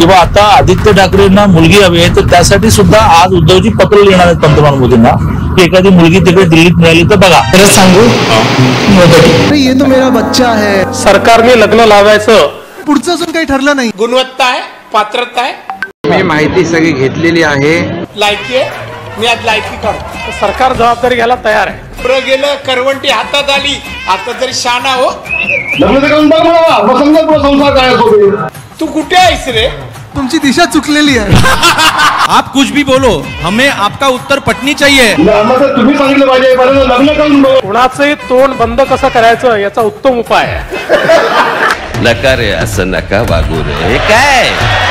किंवा आता आदित्य ठाकरेंना मुलगी हवी आहे तर त्यासाठी सुद्धा आज उद्धवजी पत्र लिहिणार आहेत पंतप्रधान मोदींना की एखादी मुलगी तिकडे दिल्लीत मिळाली तर बघा. खरं सांगू ये तो मेरा बच्चा है. सरकारने लग्न लावायचं पुढचं अजून काही ठरलं नाही. गुणवत्ता आहे, पात्रता आहे, मी माहिती सगळी घेतलेली आहे, लायकी आहे. मी आज लायकी काढतो. सरकार जबाबदारी घ्यायला तयार आहे. पुढे गेलं, करवंटी हातात आली. आता तरी शाना हो. तू कुठे आहेस रे? तुमची दिशा चुकलेली आहे. आप कुछ भी बोलो, हमें आपका उत्तर पटनी चाहिए. तुम्ही सांगितलं पाहिजे लग्न करून कुणाचंही तोंड बंद कसं करायचं याचा उत्तम उपाय आहे. नका रे, असं नका वागू रे. काय